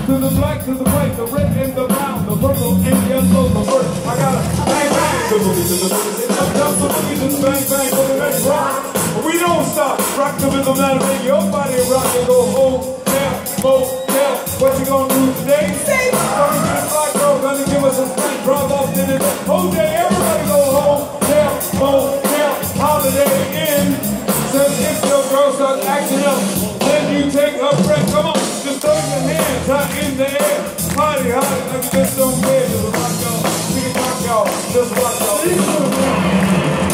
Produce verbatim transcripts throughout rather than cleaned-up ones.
To the black, to the white, the red and the brown, the purple and the yellow, the bird. I got a bang bang, the boogie to the boogie, the boogie to the bang bang, for the next round. But we don't stop. Rock the rhythm that'll make your body rock and go hotel, motel. What you gonna do today? Say what? Black girl gonna give us a spank, drop off in it. Whole day, everybody go home, hotel, motel, holiday in. Says if your girl starts acting up, then you take a break. Come on, just throw your hands out in the air. Party hard, like you just don't care. Just rock y'all, we can rock y'all, just rock y'all.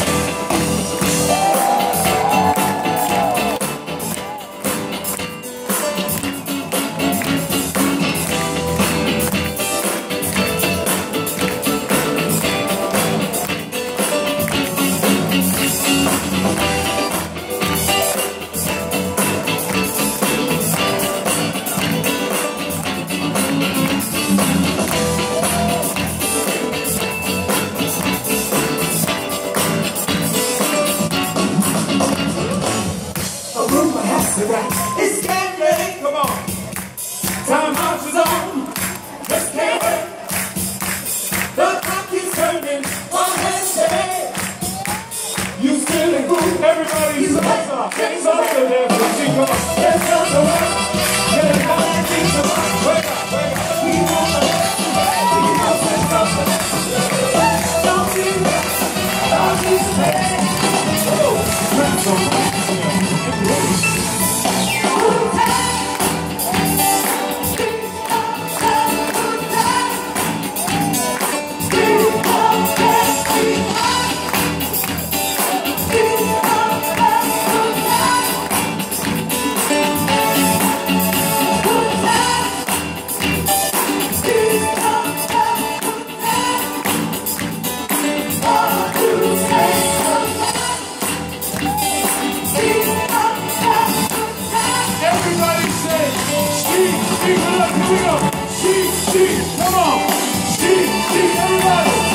It's getting ready, come on. Time marches on, just can't wait. The clock keeps turning, one hand steady. You still in good, everybody's a monster. It's all the there, but she come on. There's just a way, get it down and keep the mind. Wake up, wake up, we want to we want to say something. Don't be ready, don't be ready. Let's go. She, she, come on. She, she, everybody.